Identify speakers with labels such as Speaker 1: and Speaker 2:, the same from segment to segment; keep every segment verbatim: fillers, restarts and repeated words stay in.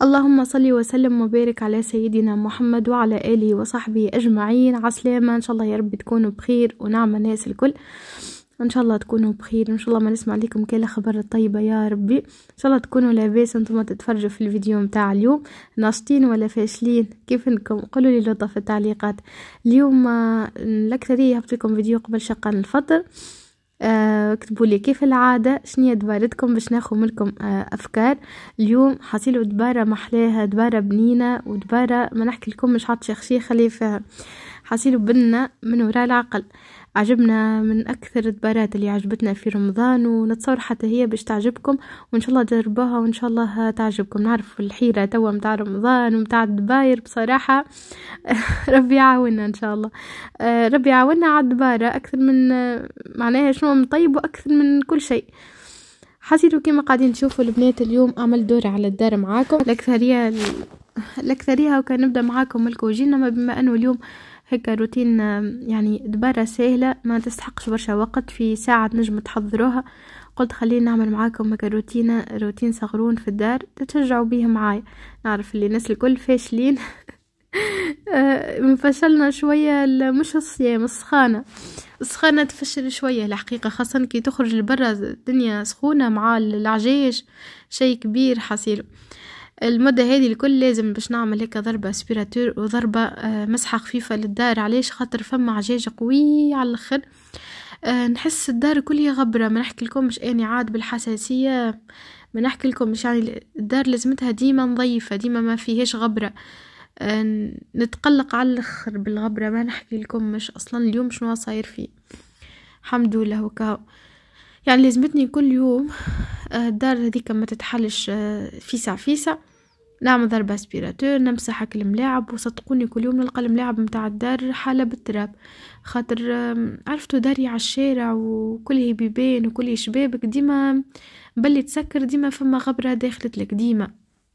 Speaker 1: اللهم صل وسلم وبارك على سيدنا محمد وعلى آله وصحبه أجمعين. عسلامة إن شاء الله يا رب تكونوا بخير ونعم الناس الكل، إن شاء الله تكونوا بخير، إن شاء الله ما نسمع لكم كل خبر طيبة يا ربي، إن شاء الله تكونوا لاباس أنتم تتفرجوا في الفيديو متاع اليوم، ناشطين ولا فاشلين كيف انكم؟ قولوا لي لطف في التعليقات. اليوم الأكثرية هبط لكم فيديو قبل شقان الفطر، آه، اكتبوا لي كيف العادة شنية دبارتكم باش ناخذ منكم آه، أفكار. اليوم حصيلوا دبارة محلاها، دبارة بنينة ودبارة ما نحكي لكم مش حاط شيخ خليه فيها، حصيلوا بنا من وراء العقل. عجبنا من أكثر الدبارات اللي عجبتنا في رمضان، ونتصور حتى هي باش تعجبكم، وإن شاء الله تجربوها وإن شاء الله تعجبكم. نعرف الحيرة توا متاع رمضان ومتاع الدباير بصراحة ربي يعاوننا إن شاء الله. آه ربي يعاوننا على الدبارة أكثر من آه معناها شنو من طيب وأكثر من كل شيء. حسيتوا كيما قاعدين تشوفوا البنات اليوم أعمل دور على الدار معاكم الأكثرية الأكثرية وكان نبدأ معاكم الكوجينة، بما أنه اليوم هيك روتين يعني دبارة سهلة ما تستحقش برشا وقت، في ساعة نجم تحضروها. قلت خلينا نعمل معاكم هيك روتين روتين صغرون في الدار تتشجعوا بيه معايا. نعرف اللي الناس الكل فاشلين مفشلنا شوية، مش الصيام السخانة السخانة تفشل شوية الحقيقة، خاصة كي تخرج لبرا الدنيا سخونة مع العجيش شيء كبير حصيله. المدة هذه الكل لازم باش نعمل هيك ضربة اسبيراتور وضربة آه مسحة خفيفة للدار. علاش؟ خاطر فما عجاجة قوية على الاخر، آه نحس الدار كلها غبرة. ما نحكي لكم مش اني عاد بالحساسية، ما نحكي لكم مش يعني الدار لازمتها ديما نظيفة، ديما ما فيهاش غبرة، آه نتقلق على الاخر بالغبرة. ما نحكي لكم مش اصلا اليوم شنو صاير فيه، الحمد لله وكاو. يعني لازمتني كل يوم آه الدار هذيك ما تتحلش آه فيسع فيسع، نعمل ضربة اسبيراتور نمسح هاك الملاعب. وصدقوني كل يوم نلقى الملاعب متاع الدار حالة بالتراب، خاطر عرفتوا داري على الشارع وكله بيبان وكله شبابك، ديما بلي تسكر، ديما فما غبرة داخلت لك ديما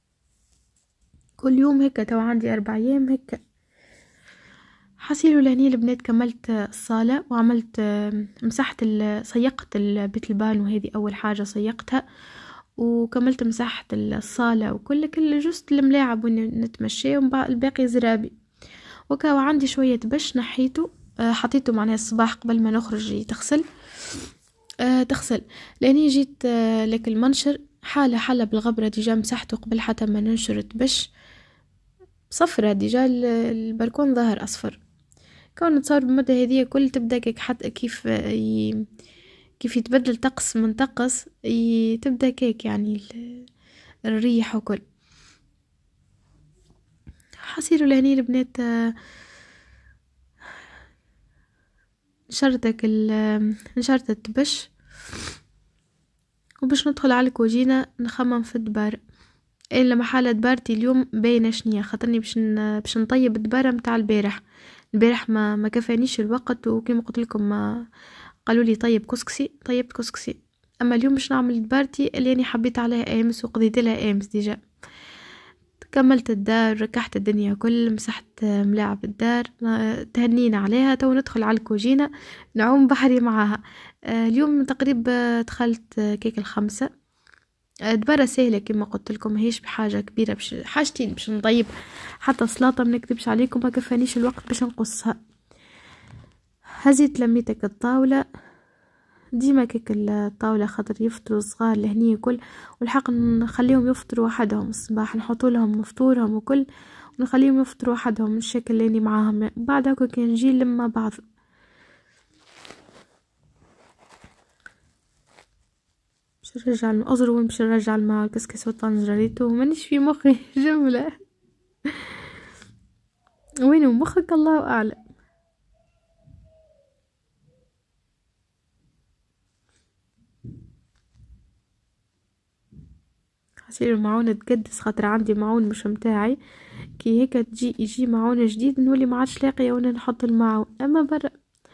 Speaker 1: كل يوم هيك. تو عندي أربع أيام هيك. حصيلوا لهني البنات كملت الصالة وعملت مسحت صيقت بيت البانو، هذه أول حاجة صيقتها، وكملت مساحة الصالة وكل كل جست الملاعب ونتمشى، والباقي زرابي وكاو. عندي شوية بش نحيته أه حطيته معناها الصباح قبل ما نخرج تغسل أه تغسل لاني جيت أه لك المنشر حالة حالة بالغبرة ديجا مسحته قبل حتى ما ننشرت بش صفرة ديجا، البركون ظهر أصفر. كون نتصور بمدة هذه كل تبدأ كيك حتى كيف ي... كيف يتبدل طقس من طقس تبدأ كيك يعني الريح وكل. حصيروا لهني البنات نشرتك نشرتت بش، وباش ندخل على الكوجينة نخمم في الدبار. إلا محالة دبارتي اليوم باينة شنية، خاطرني باش باش نطيب الدبارة متاع البارح. البارح ما ما كفانيش الوقت، وكما قلت لكم ما قالوا لي طيب كسكسي، طيبت كسكسي. اما اليوم باش نعمل دبارتي اللي انا حبيت عليها امس وقضيت لها امس ديجا. كملت الدار، ركحت الدنيا كل، مسحت ملاعب الدار، تهنينا عليها. تو ندخل على الكوجينة نعوم بحري معاها. اليوم تقريبا دخلت كيك الخمسة. دبارة سهلة كما قلت لكم، هيش بحاجة كبيرة، بش حاجتين باش نطيب حتى سلاطة ما نكذبش عليكم ما كفانيش الوقت باش نقصها. هزيت لميتك الطاولة ديما كيك الطاولة خاطر يفطروا صغار لهني كل، والحق نخليهم يفطروا وحدهم الصباح، نحطوا لهم مفطورهم وكل ونخليهم يفطروا وحدهم الشكل اللي معاهم. بعد هكا كي نجي لما بعض باش نرجع الأزر ونمشي نرجع الماء الكسكس والطنجرة ريتو مانيش في مخي جملة. وينو مخك؟ الله أعلم. حصير المعون تقدس خاطر عندي معون مش متاعي، كي هيك تجي يجي معون جديد نولي ما عادش لاقيه وانا نحط المعون. اما برا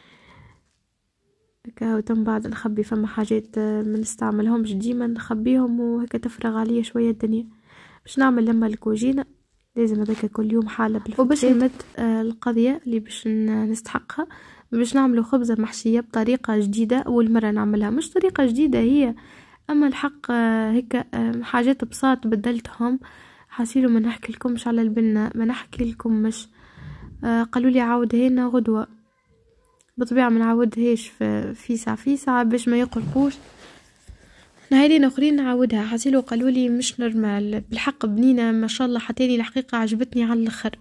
Speaker 1: هكا وتم بعد نخبي فما حاجات ما نستعملهمش ديما نخبيهم، وهيك تفرغ عليا شويه الدنيا. باش نعمل لما الكوجينه لازم هذاك كل يوم حاله بالفتات. وباش نمد آه القضيه اللي باش نستحقها، باش نعملوا خبزه محشيه بطريقه جديده. اول مره نعملها، مش طريقه جديده هي، اما الحق هيك حاجات بساط بدلتهم، حاسيلو ما نحكي لكمش على البنة، ما نحكي لكم مش آه قالوا لي عاودها لنا غدوة، بطبيعة ما نعاودهاش في في ساعة في ساعة باش ما يقلقوش. نهارين اخرين نعاودها، حاسيلو قالوا لي مش نورمال بالحق بنينة ما شاء الله، حتى الحقيقة عجبتني على الاخر.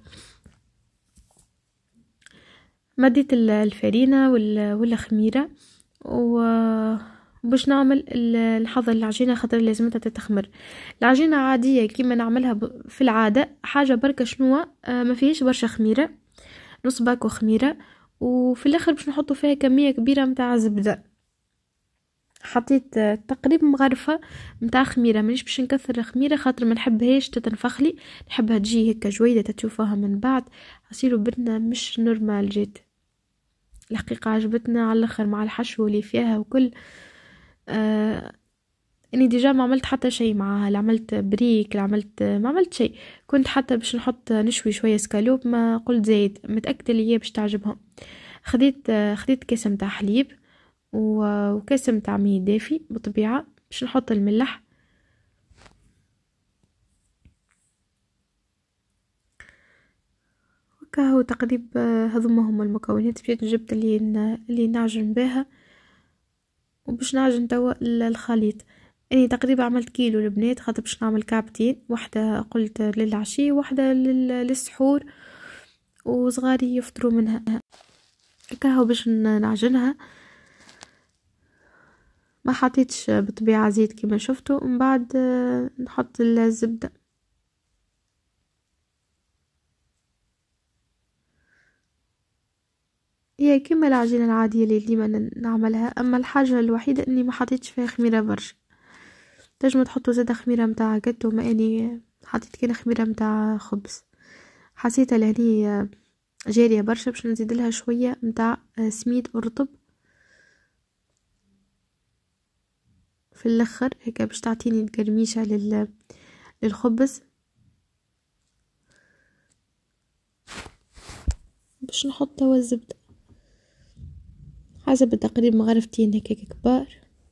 Speaker 1: مديت الفرينة والخميرة و باش نعمل نحضر العجينة خاطر لازمتها تتخمر. العجينة عادية كيما نعملها في العادة، حاجة بركة شنوة ما فيهش برشا خميرة، نص باكو خميرة، وفي الاخر باش نحطوا فيها كمية كبيرة متاع زبدة. حطيت تقريبا مغرفة متاع خميرة، مانيش باش نكثر الخميرة خاطر ما نحبهاش تتنفخلي، نحبها تجي هكا جويدة تشوفوها من بعد. حصيلو بدنا مش نورمال جيت الحقيقة، عجبتنا على الاخر مع الحشو اللي فيها وكل. آه اني ديجا ما عملت حتى شيء معاها، لا عملت بريك لا عملت ما عملت شيء، كنت حتى باش نحط نشوي شويه سكالوب ما قلت زايد متاكده اللي هي باش تعجبهم. خديت خديت كاس متاع حليب وكاس متاع مي دافي بطبيعه باش نحط الملح. وكاهو تقريبا هذوما هما المكونات. مشيت جبت اللي اللي نعجن بها وباش نعجن توا الخليط. اني تقريبا عملت كيلو البنات خاطر باش نعمل كعبتين، واحدة قلت للعشي واحدة للسحور وصغاري يفطروا منها. كاهو باش نعجنها ما حطيتش بطبيعة زيت كما شفتوا، من بعد نحط الزبدة. هي كما العجينة العادية اللي ديما نعملها، اما الحاجة الوحيدة اني ما حطيتش فيها خميرة برشا. تنجموا تحطوا زاده خميره متاع جاتو، ما اني حطيت كده خميره متاع خبز، حسيتها لهني جاريه برشا، باش نزيد لها شويه متاع سميد ورطب في الاخر هيك باش تعطيني القرميشه لل للخبز. باش نحط توا الزبده حسب تقريبا مغرفتين هيك كبار.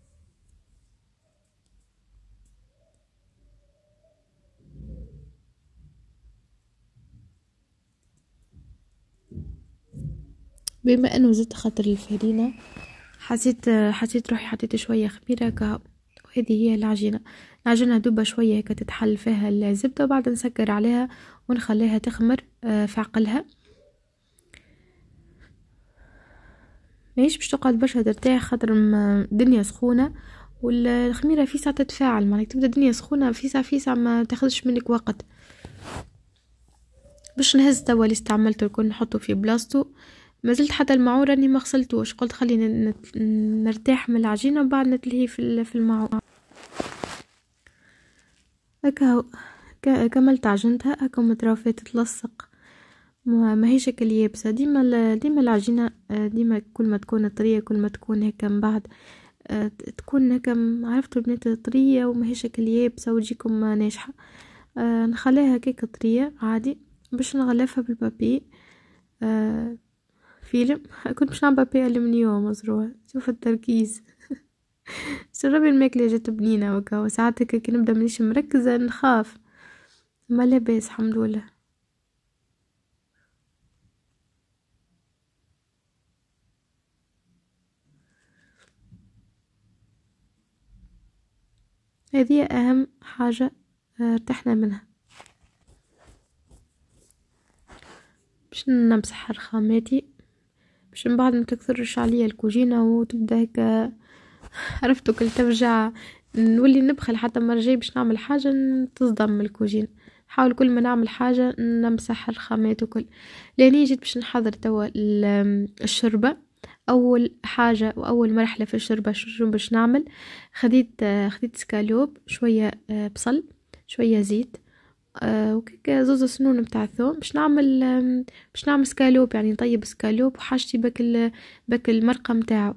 Speaker 1: بما انه زدت خاطر الفرينه حسيت حسيت روحي حطيت شويه خميره كهو، وهذه هي العجينه. نعجنها دوبه شويه هيك تتحل فيها الزبده، وبعد نسكر عليها ونخليها تخمر في عقلها. ماهيش باش تقعد برشا ترتاح خاطر الدنيا سخونه، والخميره في ساعه تتفاعل معناها تبدا الدنيا سخونه في ساعه في ساعه ما تاخذش منك وقت. باش نهز توا اللي استعملته الكل نحطه في بلاصتو. ما زلت حتى الماعون راني ما غسلتوش، قلت خلينا نرتاح من العجينه وبعد نتلهي في في الماعون. هكا كملت عجنتها هكا مترافات تلصق، ما هيش هكا اليابسه. ديما ديما العجينه ديما كل ما تكون طريه كل ما تكون هكا من بعد تكون هكا عرفتوا البنات طريه وما هيش هكا اليابسه وتجيكم ناشحه. نخليها هكاك طريه عادي باش نغلفها بالبابي فيلم. كنت باش نعمل بابي الومنيوم مزروع. شوف التركيز. سربي الماكله جات بنينه وكا، وساعات هكا كي نبدا مانيش مركزه نخاف، ما لاباس الحمد لله. هذه اهم حاجه ارتحنا منها. باش نمسح رخاماتي باش من بعد ما تكثرش عليا الكوجينه وتبدا هكا عرفتوا كل ترجع نولي نبخل. حتى المره الجايه باش نعمل حاجه تصدم الكوجين، حاول كل ما نعمل حاجه نمسح الرخامات وكل. لاني جيت باش نحضر توا الشوربه. اول حاجه واول مرحله في الشوربه شو باش نعمل؟ خديت خديت سكالوب، شويه بصل، شويه زيت، آه وكيكا زوز سنون متاع الثوم باش نعمل باش نعمل سكالوب، يعني نطيب سكالوب وحاجتي باكل باكل المرقه متاعو.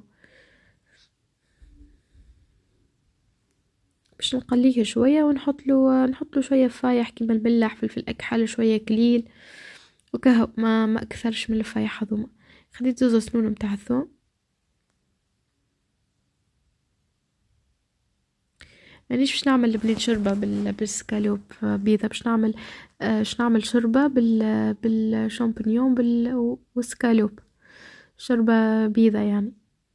Speaker 1: باش نقليه شويه ونحط له نحط له شويه فايح كيما الملح فلفل اكحل شويه كليل وكهو، ما ما اكثرش من الفايح هذوما. خديت زوز سنون متاع الثوم. مانيش باش نعمل البنات شوربه بالسكالوب بيضه، باش نعمل آه باش نعمل شوربه بال بالشامبينيون بال والسكالوب، شوربه بيضه يعني.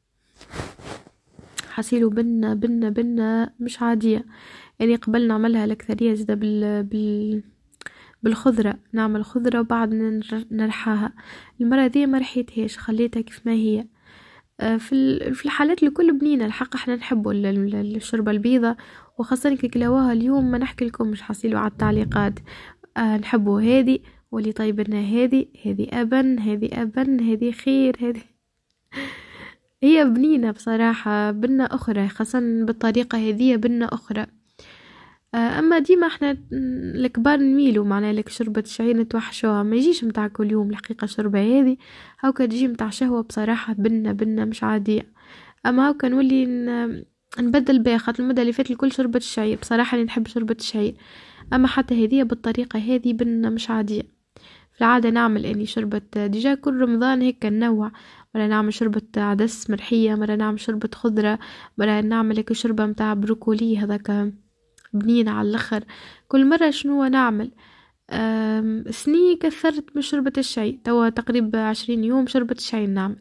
Speaker 1: حصيلو بنه بنه بنه مش عاديه يعني. قبل نعملها الاكثريه زاده بال بال بالخضره، نعمل خضره وبعد نرحاها. المره دي ما رحيتهاش، خليتها كيف ما هي. في في الحالات الكل بنينه الحق، احنا نحبوا الشوربه البيضة، وخاصه كي كلاوها اليوم ما نحكي لكم مش حصيلوا على التعليقات. أه نحبوا هذه، واللي طيب لنا هذه هذه ابن هذه ابن هذه خير هذه. هي بنينه بصراحه، بنه اخرى خاصه بالطريقه هذه، بنه اخرى. اما ديما احنا الكبار نميلوا معنا لك شربة الشعير نتوحشوها، ما يجيش متاع كل يوم الحقيقة شربة هذه. هاكا تجي متاع شهوة بصراحة بنة بنة مش عادية. اما هاكا نولي نبدل بها، خاطر المدة اللي فاتت الكل شربة الشعير، بصراحة اللي نحب شربة الشعير. اما حتى هذه بالطريقة هذه بنة مش عادية. في العادة نعمل اني شربة ديجا كل رمضان هيك ننوع، مرة نعمل شربة عدس مرحية، مرة نعمل شربة خضرة، مرة نعمل هيك شربة متاع بروكولي هذاك بنين على الاخر. كل مرة شنو نعمل. سني كثرت من شربة الشاي، توا تقريبا عشرين يوم شربة الشاي نعمل.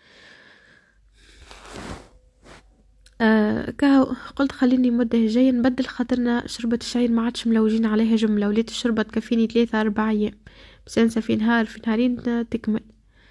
Speaker 1: أه كهو قلت خليني مدة جاية نبدل، خاطرنا شربة الشاي ما عادش ملوجين عليها جملة، وليت الشربة تكفيني ثلاثة أربع أيام، بس انسى في نهار في نهارين تكمل.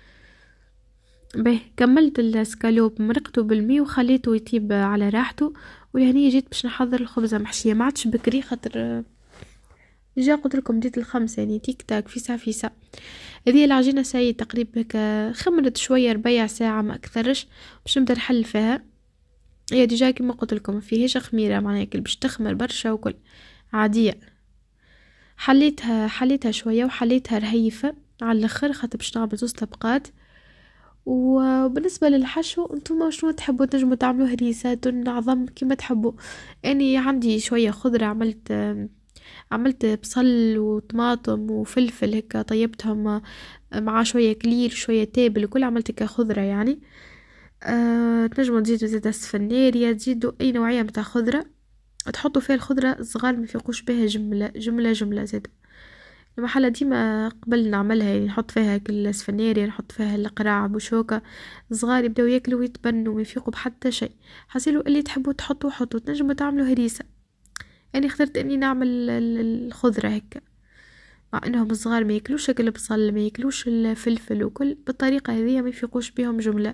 Speaker 1: به كملت السكالوب مرقته بالمي وخليته يطيب على راحته، ولهني جيت باش نحضر الخبزة محشية. ما عادش بكري خاطر جا قلت لكم ديت الخمسة يعني تيك تاك في ساعة في ساعة. هذه العجينة ساي تقريبا هكا خمرت شوية ربيع ساعة ما أكثرش باش نبدا نحل فيها. هي ديجا كيما قلت لكم فيهاش خميرة معناها كل باش تخمر برشا وكل عادية. حليتها حليتها شوية وحليتها رهيفة على الاخر خاطر باش نعمل زوز طبقات. وبالنسبة للحشو انتم شنو تحبوا تنجموا تعملوا هريسات نعظم كيما تحبوا. اني عندي شوية خضرة، عملت عملت بصل وطماطم وفلفل هكا طيبتهم مع شوية كلير شوية تابل وكل، عملت هكا خضرة يعني. أه تنجموا تزيدوا زيت السفنارية، تزيدوا اي نوعية متاع خضرة تحطوا فيها الخضرة صغار ما يفيقوش بها جملة جملة جملة زيت. المحلة ديما قبل نعملها يعني نحط فيها كل سفنارية، نحط فيها القراع بشوكة صغار يبداو ياكلوا ويتبنوا ما يفيقوا بحتى شيء. حسيلوا اللي تحبوا تحطوا حطوا، تنجموا تعملوا هريسة. يعني اخترت اني نعمل الخضرة هكا مع انهم صغار ما ياكلوش هكا البصل ما ياكلوش الفلفل وكل، بالطريقة هذه ما يفيقوش بهم جملة.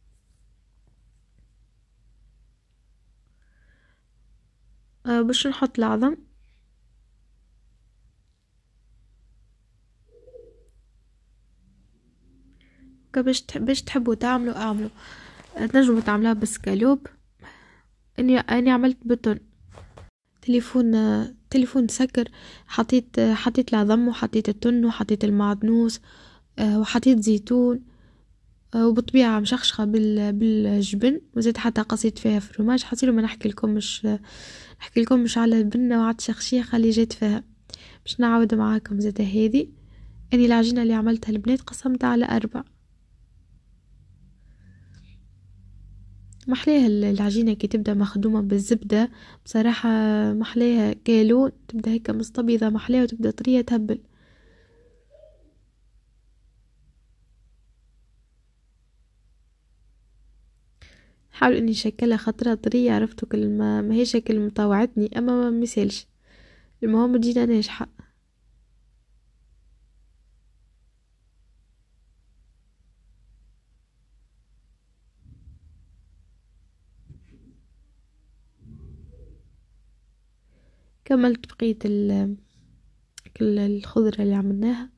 Speaker 1: أه باش نحط العظم. باش باش تحبوا تعملوا اعملوا. تنجموا تعملوها بالسكالوب. اني اني عملت بتون تليفون تليفون سكر، حطيت حطيت العظم وحطيت التن وحطيت المعدنوس وحطيت زيتون وبطبيعة مشخشخة بالجبن، وزيت حتى قصيت فيها فروماج. حصيلو ما نحكي لكم مش نحكي لكم مش على البنة وعلى الشخشيخة اللي جيت فيها. باش نعاود معاكم زيت هذه. اني العجينة اللي عملتها البنات قسمتها على اربع. محليها العجينة كي تبدأ مخدومة بالزبدة بصراحة، محليها كالون تبدأ هيك مستبيضة محليها وتبدأ طرية تهبل. حاول اني شكلها خطرة طرية، عرفتو كل ما ما هي شكل مطاوعتني اما ما مثالش. المهم تجينا ناجحة. كملت بقية ال كل الخضرة اللي عملناها.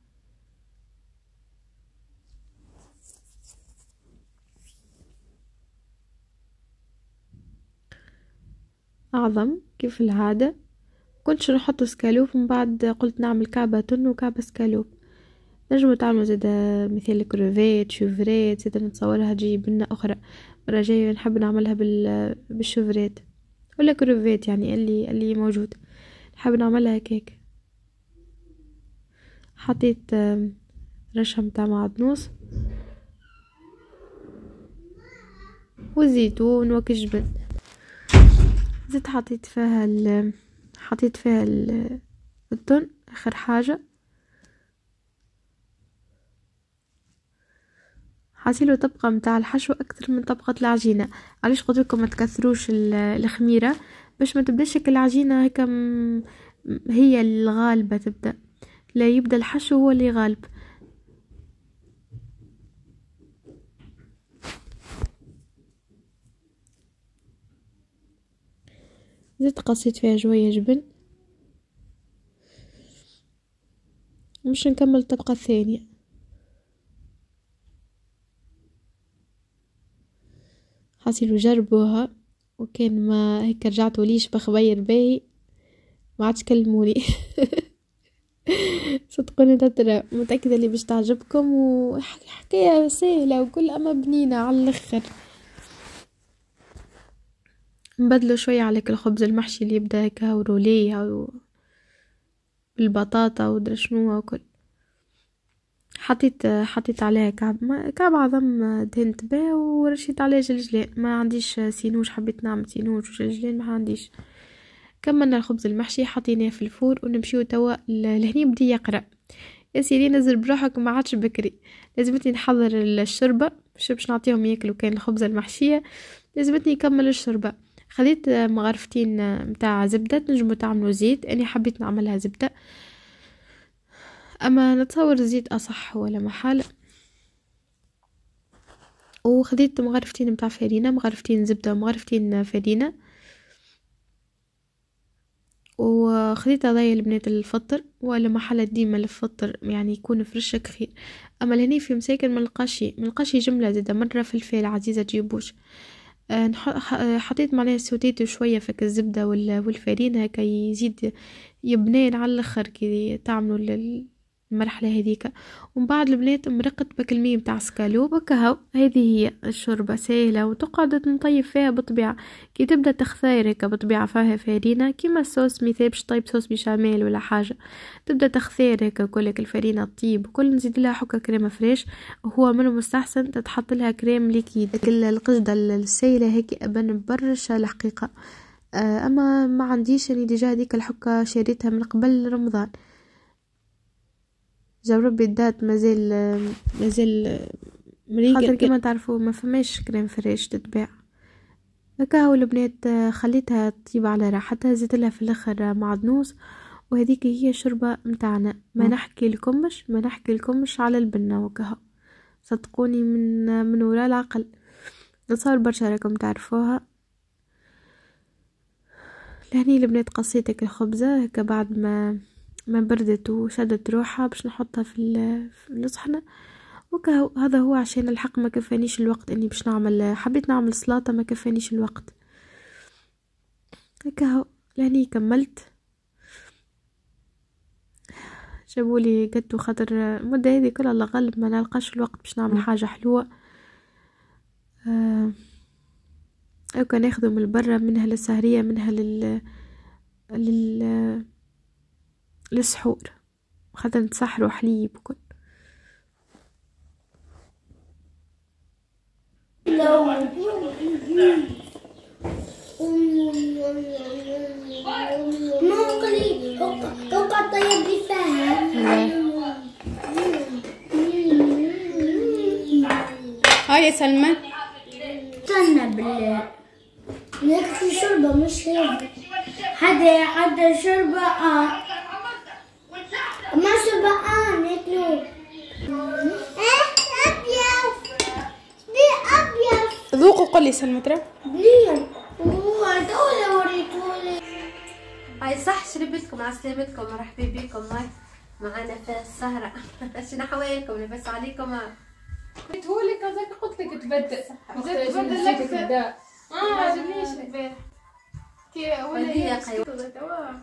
Speaker 1: أعظم كيف العادة كنتش نحط سكالوب، من بعد قلت نعمل كعبة تن وكعبة سكالوب. نجموا تعملوا زيدا مثل كروفيت شوفريت، زيدا نتصورها تجي بنة أخرى. مرة جاية نحب نعملها بال بالشوفريت ولا كروفيت يعني اللي اللي موجود، نحب نعملها كيك. حطيت رشة متاع معدنوس وزيتون وكجبن، زدت حطيت فيها ال حطيت فيها ال- التون اخر حاجة. حاسيله طبقة متاع الحشو اكثر من طبقة العجينة. علاش قلت لكم ما تكثروش ال- الخميرة باش ما تبداش هيك العجينة هيك م- هي الغالبة تبدا، لا يبدا الحشو هو اللي غالب. زدت قصيت فيها شوية جبن. مش نكمل الطبقة الثانية. حاسيلو جربوها وكان ما هيك رجعتوا ليش بخبير باهي ما عادش كلموني. صدقوني ترى متأكدة اللي باش تعجبكم، وحكاية سهلة وكل أما بنينة على الآخر. نبدلوا شوية عليك الخبز المحشي اللي يبدا هكا وروليه و بالبطاطا ودرا شنو وكل. حطيت حطيت عليها كعب ما كعب عظم دهنت بيه ورشيت عليه جلجلان. ما عنديش سينوش، حبيت نعمل سينوش وجلجلان ما عنديش. كملنا الخبز المحشي حطيناه في الفور ونمشيو توا لهني بدي يقرا. يا سيدي نزل بروحك ما عادش بكري، لازمتني نحضر الشربة باش باش نعطيهم ياكلوا. كان الخبزة المحشية لازمتني نكمل الشربة. خذيت مغرفتين متاع زبدة، تنجموا تعملوا زيت، اني حبيت نعملها زبدة اما نتصور الزيت اصح ولا محال. وخذيت مغرفتين متاع فرينة، مغرفتين زبدة ومغرفتين فرينة. وخذيت هذايا البنات الفطر ولا محل ديما الفطر يعني يكون فرشك خير. اما لهني في مساكن من القشي من القشي جملة زيادة مرة فلفل عزيزة تجيبوش. أه حطيت معلها سوتيت شوية فك الزبدة والفرينة كي يزيد يبنين على الاخر كي تعملوا المرحلة هذيك. ومن بعد البنات مرقت بكلمية متاع سكالوب كهو. هذه هي الشوربة سهلة وتقعد نطيب فيها بطبيعة كي تبدا تخثير هيك بطبيعة فيها فرينة كيما الصوص مثال باش طيب صوص بشاميل ولا حاجة. تبدا تخثير هيك كلك الفرينة طيب وكل نزيد لها حكة كريمة فريش. وهو من المستحسن تتحط لها كريم ليكيد. القشدة السائلة هيك ابن برشا الحقيقة. اما ما عنديش اني ديجا هذيك الحكة شريتها من قبل رمضان. جربي الدات مازال مازال مريقل خاطر كما تعرفوا ما فماش كريم فريش تتباع هكا. البنات خليتها تطيب على راحتها، زيت لها في الاخر معدنوس. وهذيك هي الشوربه متاعنا. ما نحكي لكمش ما نحكي لكمش على البنه وكها، صدقوني من من وراء العقل. نصور برشا راكم تعرفوها. لهني البنات قصيتك الخبزه هكا بعد ما ما بردت وشدت روحها باش نحطها في الصحنه وكهو. هذا هو عشان الحق ما كفانيش الوقت اني باش نعمل، حبيت نعمل سلطه ما كفانيش الوقت كهو. لهني كملت. جابولي قدو خاطر المده هذه كلها الله غالب ما نلقاش الوقت باش نعمل حاجه حلوه. آه او كان ناخذه من برا، منها للسهريه منها لل لل للسحور خاطر نتسحروا حليب وكل.
Speaker 2: هاي يا سلمى
Speaker 3: استنى بالله نكفي شربة مش هيك. حدا حدا شربة اه ما شربة اه ناكلو ايه ابيض دي ابيض.
Speaker 2: ذوقوا قل لي سلمى ترى
Speaker 3: ليه هو دولة وريتولي.
Speaker 4: هاي صح شربتكم على سلامتكم، مرحبا بكم هاي معنا في السهرة. شنو حواليكم لبس عليكم؟
Speaker 2: قلت هو لك هذاك قلت لك تبدل
Speaker 4: زدت
Speaker 2: تبدل لك الداء
Speaker 3: ما عجبنيش البارح كي ولا هي
Speaker 4: قيوة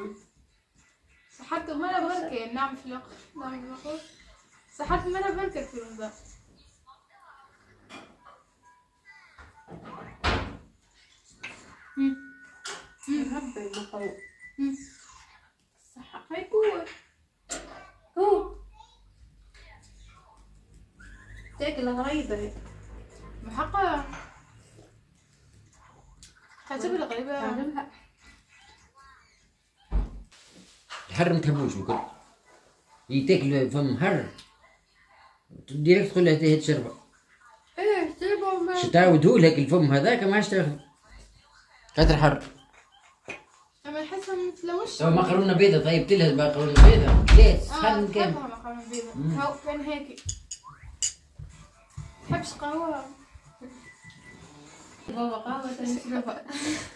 Speaker 3: صحته مرة بركة نعمل في الوقت نعمل في الوقت صحته مرة بركة في رمضان.
Speaker 4: مرحبا المقوى
Speaker 3: صح هاي قوة
Speaker 4: هو تاكل غريبة هيك
Speaker 3: محقة. تبلغ غريبة.
Speaker 4: تعلمها.
Speaker 5: الحر ما تحبوش بكل. هي تاكل فم حر ديريكت تقول لها هات شربة.
Speaker 4: ايه تبغى
Speaker 5: شو تعودوا لك الفم هذاك ما عادش تاخذ. خاطر حر.
Speaker 3: اما نحسها متلوش.
Speaker 5: تو مقرونة بيضة طيبت لها مقرونة بيضة. ليه؟
Speaker 3: اه
Speaker 5: سخن كامل.
Speaker 3: تحبها مقرونة بيضة. هاو كان هيك. تحبش قهوة؟
Speaker 4: بابا قهوة تشربها.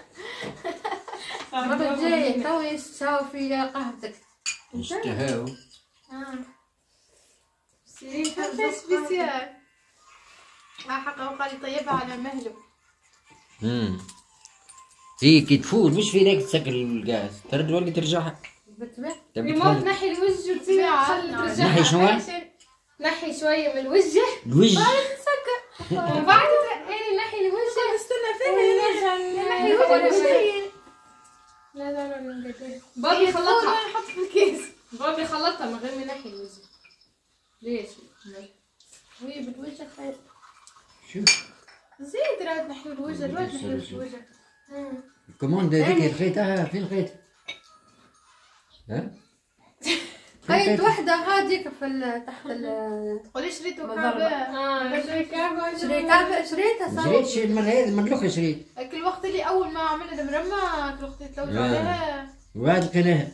Speaker 2: آه،
Speaker 4: مرة جاي تو يساوي في قهوتك.
Speaker 5: اشتهاو.
Speaker 3: اه سيرين حبة سبيسيال. اه حقا وقال طيبها على مهله.
Speaker 5: امم هي كي تفوت مش في هناك تسكر الغاز ترد ولا ترجعها.
Speaker 4: بتبع
Speaker 5: تبي
Speaker 2: ريموت
Speaker 5: تفوت.
Speaker 2: نحي الوجه وتسيبها خلي ترجع.
Speaker 5: نحي شنو؟
Speaker 2: نحي شوية من الوجه
Speaker 5: الوجه.
Speaker 2: وبعد يعني نحي الوجه.
Speaker 3: استنى
Speaker 2: ونرجع
Speaker 3: نحي الوجه.
Speaker 2: لا لا لا من جد. بابي
Speaker 3: خلطها
Speaker 2: خلطها.
Speaker 3: نحط في الكيس.
Speaker 2: بابي خلطها من غير ما نحي الوجه. ليش؟
Speaker 4: وهي بالوجه خير.
Speaker 5: شوف
Speaker 3: زيد راه نحي الوجه الوجه نحي الوجه.
Speaker 5: الكوموند هذيك لقيتها فين لقيتها؟ ها؟
Speaker 4: لقيت وحدة هاديك في ال- تحت ال
Speaker 3: قولي شريتو
Speaker 4: مضربة.
Speaker 3: كعبة.
Speaker 2: اه شوي كعبة.
Speaker 4: شريت كعبة شريتها
Speaker 5: ما
Speaker 4: صار.
Speaker 5: شريت شي المرة هذه من الاخر شريت.
Speaker 3: كل وقت اللي اول ما عملنا المرمى كل وقت تلوج
Speaker 5: آه.
Speaker 3: عليها.
Speaker 5: وبعد لقيناها.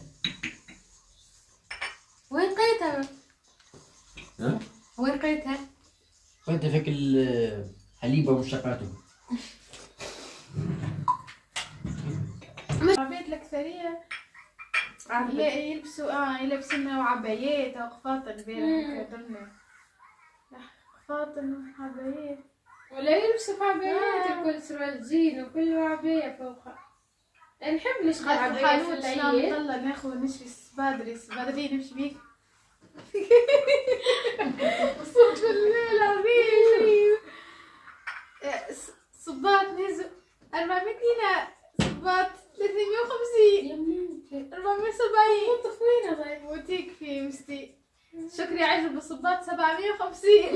Speaker 4: وين لقيتها؟
Speaker 5: ها؟
Speaker 4: وين لقيتها؟
Speaker 5: لقيتها فيك الحليبة ومشتقاته.
Speaker 3: عبيت الأكثرية ي- يلبسوا اه يلبسون عبايات او قفاطن البارح درنا قفاطن وعبايات.
Speaker 2: ولا يلبسوا في عبايات كل سروال جين وكل عباية فوقها. نحب نشتري عباية
Speaker 3: الحانوت
Speaker 2: في
Speaker 3: شنو
Speaker 2: العيد.
Speaker 3: نطلع ناخذ نشري سبادري سبادري نمشي بيه. صوت بالله العظيم. صباط نزل أربعمية دينار. صباط ثلاثمية وخمسين. أربعمية وسبعين.
Speaker 2: طفوينة طيب.
Speaker 3: بوتيك في مستي. شكري عجب الصباط سبعمية وخمسين.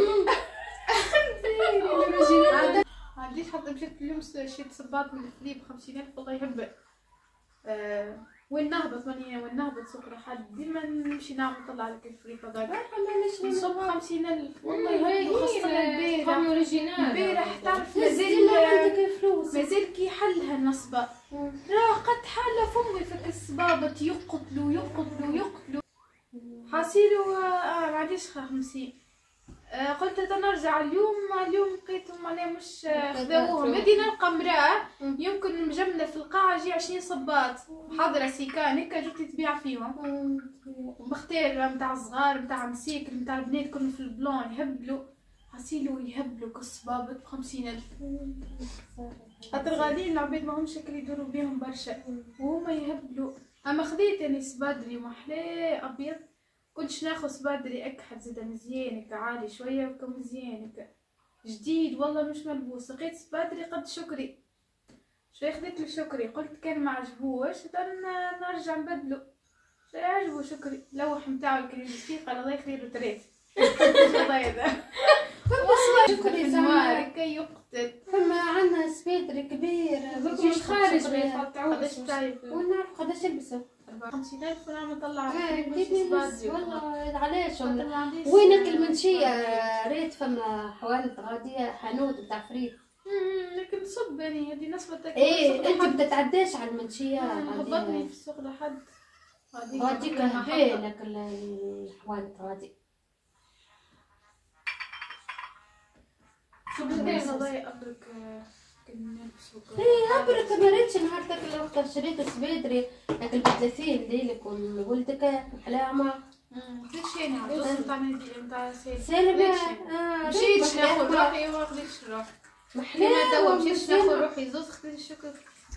Speaker 3: عنديش حتى مشيت اليوم شريت صباط من الفليب بخمسين ألف الله يهبه. آه وين نهبط ماني وين نهبط سوق رحال ديما نمشي نعمل نطلع لك الفريق هذاك. نصب خمسين ألف والله يهبلوا خاصة البارح.
Speaker 2: هم اوريجينال.
Speaker 3: البارح تعرف
Speaker 4: مازال
Speaker 3: مازال
Speaker 4: عندك الفلوس.
Speaker 3: مازال كي حلها النصبة. راه قد حالة فمي فك الصبابط يقتلوا يقتلوا يقتلوا. حاسيلو اه معليش خمسين. آه قلت تنرجع اليوم اليوم لقيتهم عليه مش آه خذوهم بدي نلقى امرأة يمكن مجملة في القاعة جي عشرين صباط حاضرة سيكان هكا جبتي تبيع فيهم ومختار متاع الصغار متاع مسيك متاع البنات كلهم في البلون يهبلوا حاسيلو يهبلوا كالصبابط بخمسين ألف. خاطر غاليين العباد ما همش شكل يدوروا بيهم برشا وهما يهبلوا. اما خذيت اني سبادري محلاه ابيض كنتش ناخذ سبادري اكحل زاده مزيان هكا عالي شويه وكا مزيان هكا جديد والله مش ملبوس. لقيت سبادري قد شكري شويه خذيت له شكري قلت كان ما عجبوش نرجع نبدلو شويه عجبو شكري لوح نتاعو الكريمستيق الله يخلي له تريت.
Speaker 4: شكري
Speaker 3: زمان كي يقتل.
Speaker 4: فما عندنا سبيدر كبير
Speaker 2: مش خارج ما يقطعوش.
Speaker 3: قداش بتاعي
Speaker 4: ونعرف قداش يلبسوا.
Speaker 3: خمسين ألف ونعمل نطلع
Speaker 4: كيف يلبس والله علاش
Speaker 3: وينك
Speaker 4: وينك المنشية ريت فما حوالت غادية حانوت بتاع فريد.
Speaker 3: لكن صب يعني هذه نسبة
Speaker 4: ايه انت بتتعداش على المنشية
Speaker 3: هبطني في السوق لحد
Speaker 4: غاديك هبالك الحوالت غادي.
Speaker 3: شو بدي الله يقدرك كنا نلبسوا.
Speaker 4: ايه ابرك ما ريتش نهارتك اللي وقت شريت سبيدري هاك البدلتين ليلك ولولدك حلامة.
Speaker 3: ليش يعني عطوس نتاع نادي نتاع سيد.
Speaker 4: سالمة
Speaker 3: مشيتش ناخذ روحي وما خديتش روحي.
Speaker 4: محلاوة
Speaker 3: تو مشيتش ناخذ روحي زوز خديت الشكر.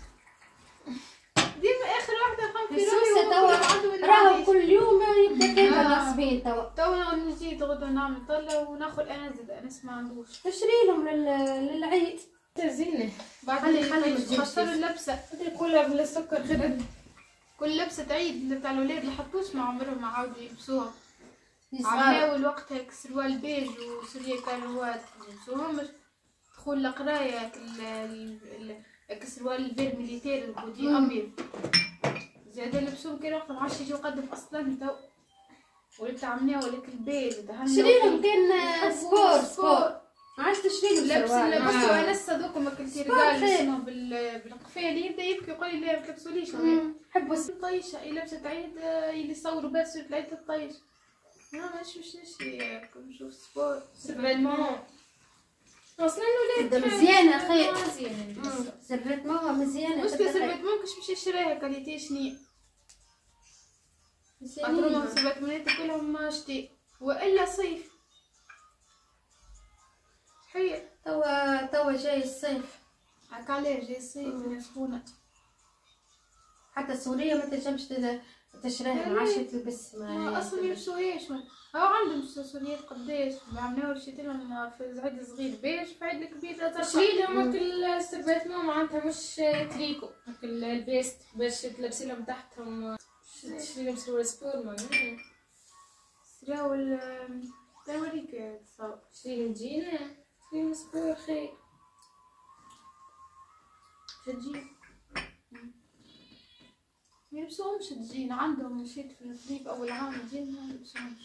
Speaker 3: ديما اخر واحدة نخاف في روحي.
Speaker 4: راهو كل يوم يبدا كيف ناصبين توا.
Speaker 3: تو نجي غدا نعمل طلة وناخذ انا زاد انس ما عندوش.
Speaker 4: تشري لهم للعيد.
Speaker 2: تزينه.
Speaker 3: بعدين
Speaker 4: خلي
Speaker 3: خسروا اللبسة.
Speaker 2: كلها بلا سكر غدا.
Speaker 3: كل لبسة عيد بتاع الولاد اللي حطوش ما عمرهم ما عاودوا يلبسوها.
Speaker 4: صغار.
Speaker 3: عماول وقت هيك سروال بيج وسرية كروات يلبسوهم دخول القراية هاك سروال الفير ميليتير البودي ابيض زاد لبسوهم كي وقت ما عادش يجي يقدم اصلا تو ولا تعملناه ولا البيت دهنا
Speaker 4: شريهم كان سبور سبور ما عادش تشري
Speaker 3: لابس
Speaker 4: سروال.
Speaker 3: لبسوا انس هذوك ما كنت رجال اسمهم بالقفال يبدا يبكي يقول لي لا ما تلبسوليش
Speaker 4: حبوا
Speaker 3: الطيشه هي لابسه عيد اللي يصوروا بس في عيد الطيش لا مش مش نشري نشوف سبور
Speaker 2: سيرفيتمون اصلا الولاد
Speaker 4: مزيانه اخي
Speaker 2: مزيانه
Speaker 4: سربت ماما مزيانه
Speaker 3: مش كسبت ممكن مش نشريها كاليتي شني اطرمهم سبت منيت كلهم شتي والا صيف صحيح
Speaker 4: توا توا جاي الصيف
Speaker 3: هاك عليه جاي الصيف يا سخونه
Speaker 4: حتى السوريه ما تنجمش تشريها ما عادش تلبس
Speaker 3: ما اصلا يلبسوهاش هاو عندهم سوريات قداش عملناو شريت لهم في عيد صغير بيج في عيد الكبير
Speaker 2: شري لهم هاك السيرفيتمون معناتها مش تريكو هاك الفيست باش تلبسي لهم تحتهم تشري لهم سروال سبور ما
Speaker 3: شراو ال توريك تصاور
Speaker 2: شري لهم جينه شري لهم سبور خير
Speaker 3: تجي ما يلبسوهمش تجين عندهم مشيت في الفريق اول عام تجين ما يلبسوهمش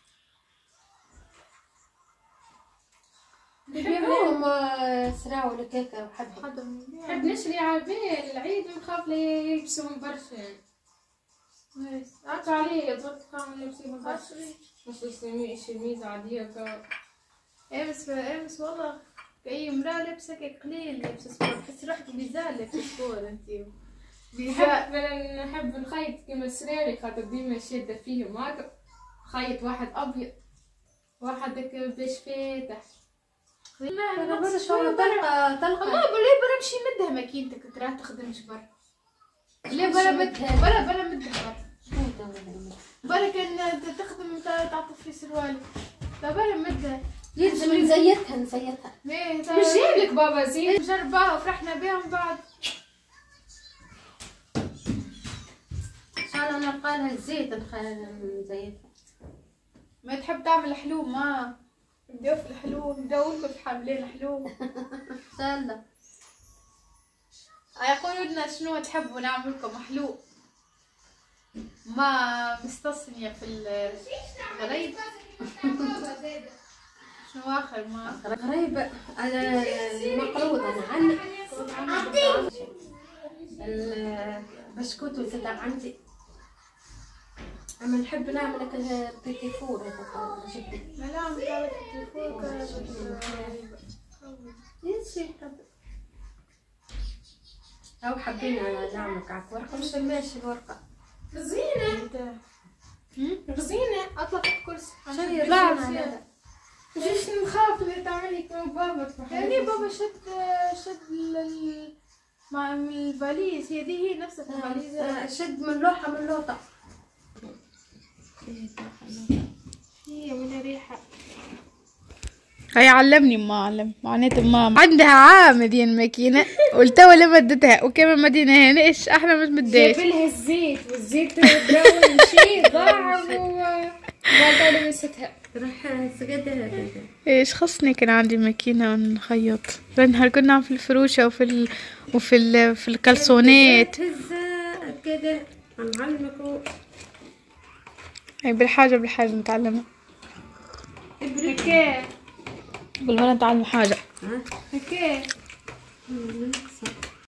Speaker 4: نبيع لهم سراو ولا كيكه وحد
Speaker 3: حدا
Speaker 2: نحب نشري عبال العيد ونخاف لي يلبسوهم برشا هاك عليه ضربت كامل لابسين برشا مش يسمي شميز عادية كا
Speaker 3: امس امس والله اي امراه لابسه كي قليل لابسه سبور تحس روحك بيزال لابسه سبور انتي
Speaker 2: نحب نحب نخيط كيما السراري خاطر ديما شادة فيهم هاكا خيط واحد ابيض واحد هكا باش فاتح
Speaker 3: لا
Speaker 4: برا شو تلقى تلقى
Speaker 3: ما بلا برا مشي مدها ماكينتك ترى تخدمش برا لا برا مدها برا برا مدها برا برا كان تخدم تعطي في سروال لا برا مدها
Speaker 4: يلزم نزيتها نزيتها
Speaker 3: مش
Speaker 2: مش جايبلك بابا زين
Speaker 3: جرباها وفرحنا بها من بعد
Speaker 4: ان شاء الله نلقى لها الزيت نزيتها
Speaker 3: ما تحب تعمل حلوم ما نبداو في الحلوم نبداو لكم في حاملين حلوم
Speaker 4: ان شاء الله
Speaker 3: يقولوا لنا شنو تحبوا نعمل لكم حلوم ما مستصنية في الغريب شنو اخر ما
Speaker 4: غريب على المقلوض انا عندي البسكوت وزاد عندي اما نحب نعمل لك البيتي فور هذا جبني
Speaker 3: لا لا متعرف التليفون
Speaker 4: ينسي او حبينا نعمل كعك ورقه مش ماشي الورقه
Speaker 2: زينة زينة
Speaker 3: اطلق الكرسي
Speaker 4: شنو
Speaker 2: لا
Speaker 4: لا
Speaker 2: مش نخاف اللي تعملي كيما بابا
Speaker 3: يعني بابا شد شد ال مع الفاليز هي دي هي نفسها الفاليزة
Speaker 4: شد من لوحه من لوطه
Speaker 3: هي ولا ريحة
Speaker 1: هي علمني ما علم معناته ماما عندها عام دي الماكينة والتوا لما ادتها وكمان ما ديناهاش احنا مش مداش
Speaker 2: جايبلها الزيت والزيت براون شي ضاع وما لمستها
Speaker 4: راح سقدها
Speaker 1: ايش خصني كان عندي ماكينة ونخيط نهار كنا نعمل في الفروشة وفي ال... وفي ال... في الكالسونات
Speaker 4: هزة كده نعلمك
Speaker 1: هي بالحاجة بالحاجة نتعلمها
Speaker 3: هكا
Speaker 1: قبل ما نتعلم حاجة
Speaker 3: هكا
Speaker 4: ها